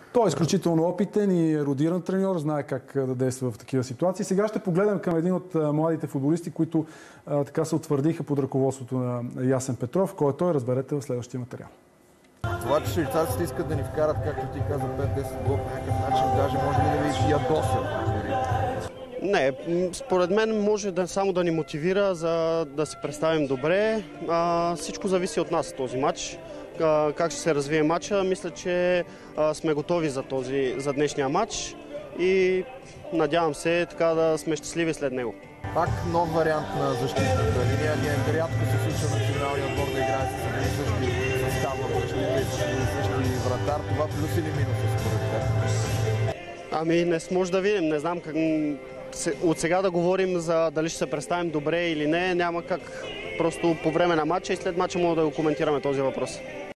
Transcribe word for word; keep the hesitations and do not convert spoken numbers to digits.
Той е изключително опитен и ерудиран треньор, знае как да действа в такива ситуации. Сега ще погледнем към един от младите футболисти, които а, така се утвърдиха под ръководството на Ясен Петров, който той разберете в следващия материал. Това, че швейцарците искат да ни вкарат, както ти каза, пет-десет гола по някакъв начин, даже може ли да ви ядосят? Не, според мен може да, само да ни мотивира за да се представим добре. А, всичко зависи от нас този матч. А, как ще се развие матча, мисля, че а, сме готови за, този, за днешния матч и надявам се така да сме щастливи след него. Пак нов вариант на защитната линия. Ние рядко се случва националния отбор да играе с един същи състав в защита и с един същи вратар. Това плюс или минус според теб? Ами не може да видим. Не знам как... От сега да говорим за дали ще се представим добре или не, няма как. Просто по време на матча и след матча мога да го коментираме този въпрос.